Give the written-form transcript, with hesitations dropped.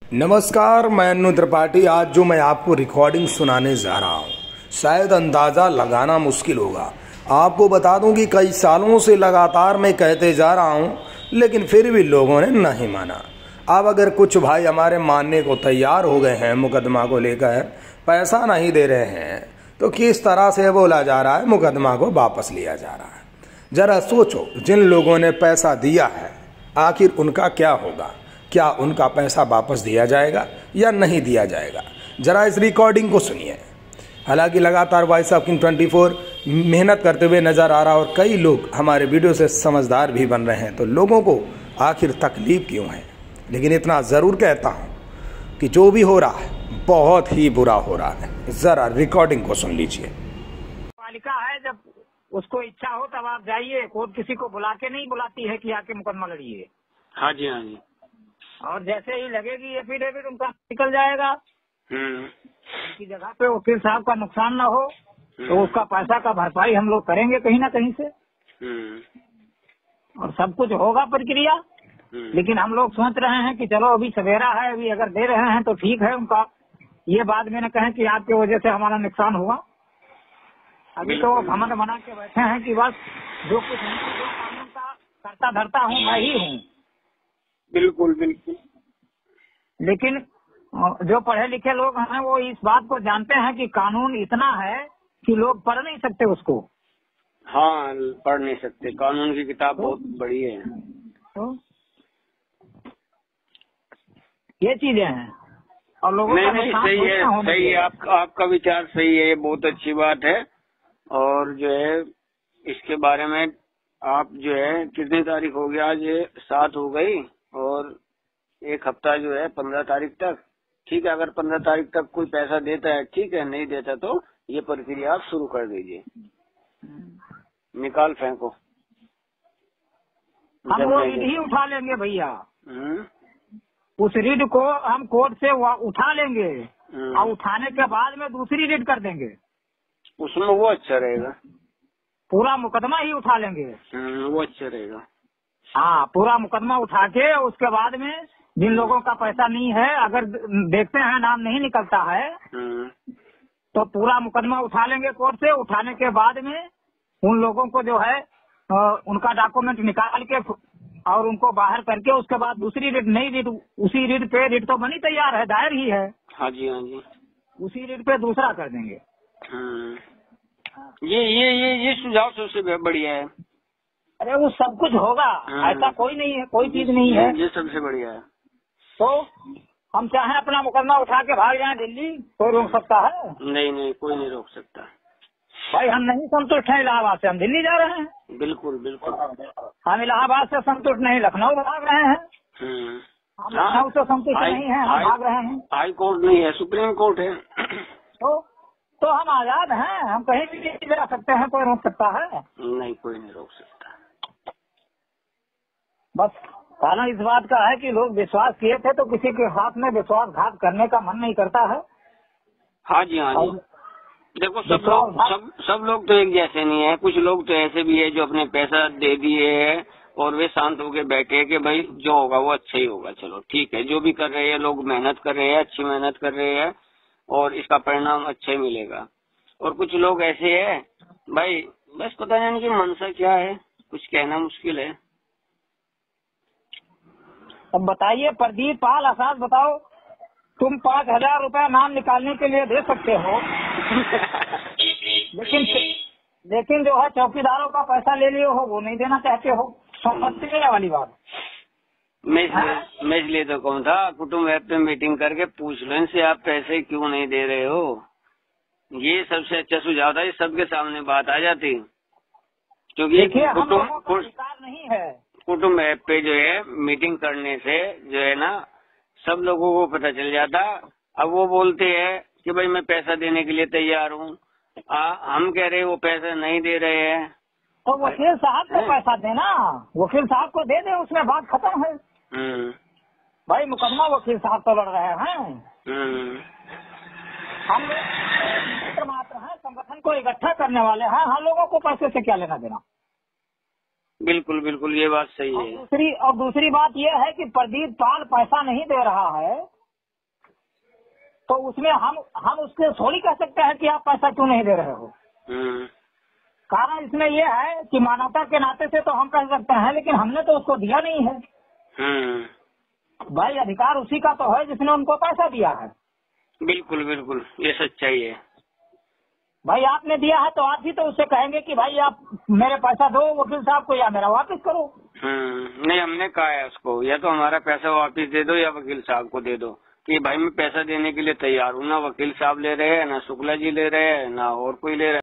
नमस्कार, मैं अनु त्रिपाठी। आज जो मैं आपको रिकॉर्डिंग सुनाने जा रहा हूँ, शायद अंदाज़ा लगाना मुश्किल होगा। आपको बता दूं कि कई सालों से लगातार मैं कहते जा रहा हूँ, लेकिन फिर भी लोगों ने नहीं माना। अब अगर कुछ भाई हमारे मानने को तैयार हो गए हैं, मुकदमा को लेकर पैसा नहीं दे रहे हैं, तो किस तरह से बोला जा रहा है मुकदमा को वापस लिया जा रहा है। जरा सोचो, जिन लोगों ने पैसा दिया है आखिर उनका क्या होगा? क्या उनका पैसा वापस दिया जाएगा या नहीं दिया जाएगा? जरा इस रिकॉर्डिंग को सुनिए। हालांकि लगातार वॉइस ऑफ किंग 24 मेहनत करते हुए नजर आ रहा और कई लोग हमारे वीडियो से समझदार भी बन रहे हैं, तो लोगों को आखिर तकलीफ क्यों है? लेकिन इतना ज़रूर कहता हूँ कि जो भी हो रहा है बहुत ही बुरा हो रहा है। ज़रा रिकॉर्डिंग को सुन लीजिए। पालिका है, जब उसको इच्छा हो तब आप जाइए। कोर्ट किसी को बुला के नहीं बुलाती है कि आके मुकदमा लड़िए। हाँ जी, हाँ जी। और जैसे ही लगेगी एफिडेविट उनका निकल जाएगा। की जगह पे वकील साहब का नुकसान ना हो तो उसका पैसा का भरपाई हम लोग करेंगे कहीं ना कहीं से। और सब कुछ होगा प्रक्रिया। लेकिन हम लोग सोच रहे हैं कि चलो अभी सवेरा है, अभी अगर दे रहे हैं तो ठीक है। उनका ये बाद में न कहें कि आपकी वजह से हमारा नुकसान हुआ। अभी तो घमंड बना के बैठे हैं कि बस जो कुछ जो कानून का करता धरता हूँ मैं ही हूँ। बिल्कुल बिल्कुल। लेकिन जो पढ़े लिखे लोग हैं वो इस बात को जानते हैं कि कानून इतना है कि लोग पढ़ नहीं सकते उसको। हाँ, पढ़ नहीं सकते। कानून की किताब बहुत बड़ी है। तो ये चीजें हैं और लोगों का नहीं, नुकसान सही है, सही है। आपका विचार सही है, ये बहुत अच्छी बात है। और जो है इसके बारे में आप जो है कितनी तारीख हो गया? आज 7 हो गई और एक हफ्ता जो है 15 तारीख तक। ठीक है, अगर 15 तारीख तक कोई पैसा देता है ठीक है, नहीं देता तो ये प्रक्रिया आप शुरू कर दीजिए। निकाल फेंको। हम वो रीड ही उठा लेंगे भैया। उस रीड को हम कोर्ट से उठा लेंगे और उठाने के बाद में दूसरी रीड कर देंगे। उसमें वो अच्छा रहेगा। पूरा मुकदमा ही उठा लेंगे। वो अच्छा रहेगा। हाँ, पूरा मुकदमा उठा के उसके बाद में जिन लोगों का पैसा नहीं है, अगर देखते हैं नाम नहीं निकलता है तो पूरा मुकदमा उठा लेंगे कोर्ट से। उठाने के बाद में उन लोगों को जो है उनका डॉक्यूमेंट निकाल के और उनको बाहर करके उसके बाद दूसरी रीड, नई रीड, उसी रीड पे, रीड तो बनी तैयार है, दायर ही है। हाँ जी, हाँ जी। उसी रीड पे दूसरा कर देंगे। ये सुझाव सबसे बढ़िया है। अरे वो सब कुछ होगा, ऐसा कोई नहीं है, कोई चीज नहीं है। ये सबसे बढ़िया है। तो हम चाहे अपना मुकदमा उठा के भाग जाए दिल्ली, कोई रोक सकता है? नहीं, कोई नहीं रोक सकता। भाई हम नहीं संतुष्ट हैं इलाहाबाद से, हम दिल्ली जा रहे हैं। बिल्कुल बिल्कुल। हम इलाहाबाद से संतुष्ट नहीं, लखनऊ भाग रहे हैं। हम लखनऊ से संतुष्ट नहीं है, हम भाग रहे हैं। हाई कोर्ट नहीं है, सुप्रीम कोर्ट है। तो हम आजाद हैं, हम कहीं भी जा सकते हैं, कोई रोक सकता है? नहीं, कोई नहीं रोक सकता। बस कहना इस बात का है कि लोग विश्वास किए थे तो किसी के साथ में विश्वासघात करने का मन नहीं करता है। हाँ जी, हाँ जी। देखो, सब लोग तो एक जैसे नहीं है। कुछ लोग तो ऐसे भी है जो अपने पैसा दे दिए है और वे शांत होके बैठे हैं कि भाई जो होगा वो अच्छा ही होगा। चलो ठीक है, जो भी कर रहे हैं लोग मेहनत कर रहे हैं, अच्छी मेहनत कर रहे हैं और इसका परिणाम अच्छा ही मिलेगा। और कुछ लोग ऐसे है भाई बस पता नहीं इनकी मनसा क्या है, कुछ कहना मुश्किल है। अब बताइए प्रदीप पाल आसाद, बताओ तुम 5,000 रुपया नाम निकालने के लिए दे सकते हो लेकिन जो है चौकीदारों का पैसा ले लिए हो वो नहीं देना चाहते हो। समझने वाली बात। मैं इसलिए तो कहूँ था कुटुंब ऐप पे मीटिंग करके पूछ लो इनसे, आप पैसे क्यों नहीं दे रहे हो। ये सबसे अच्छा सुझाव था, ये सबके सामने बात आ जाती। क्योंकि नहीं है कुटुंब ऐप पे जो है मीटिंग करने से जो है ना सब लोगों को पता चल जाता। अब वो बोलते हैं कि भाई मैं पैसा देने के लिए तैयार हूँ, हम कह रहे वो पैसा नहीं दे रहे हैं। तो वकील साहब को पैसा देना, वकील साहब को दे दे, उसमें बात खत्म है। भाई मुकदमा वकील साहब तो लड़ रहे हैं। हम मात्र हैं, संगठन को इकट्ठा करने वाले हैं, हम लोगों को पैसे से क्या लेना देना। बिल्कुल बिल्कुल, ये बात सही है। और दूसरी बात यह है कि प्रदीप पाल पैसा नहीं दे रहा है तो उसमें हम उसके थोड़ी कह सकते हैं कि आप पैसा क्यों नहीं दे रहे हो। कारण इसमें ये है कि मानवता के नाते से तो हम कह सकते हैं, लेकिन हमने तो उसको दिया नहीं है। भाई अधिकार उसी का तो है जिसने उनको पैसा दिया है। बिल्कुल बिल्कुल, ये सच्चाई है। भाई आपने दिया है तो आप भी तो उससे कहेंगे कि भाई आप मेरे पैसा दो वकील साहब को या मेरा वापस करो। नहीं, हमने कहा है उसको या तो हमारा पैसा वापस दे दो या वकील साहब को दे दो कि भाई मैं पैसा देने के लिए तैयार हूँ। ना वकील साहब ले रहे हैं, ना शुक्ला जी ले रहे हैं, ना और कोई ले रहा है।